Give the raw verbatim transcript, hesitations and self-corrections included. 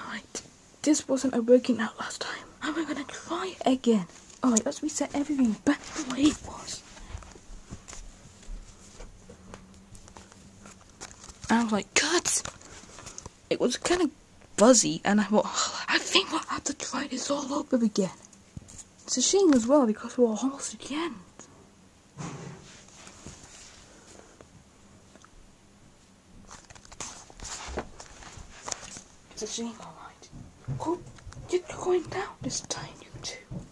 Right, this wasn't working out last time, and we're gonna try it again. Alright, let's reset everything back the way it was. I was like, cut! It was kind of fuzzy, and I thought, oh, I think we'll have to try this all over again. It's a shame as well, because we're almost at the end. It's a shame, alright. Oh, you're going down this time, you two.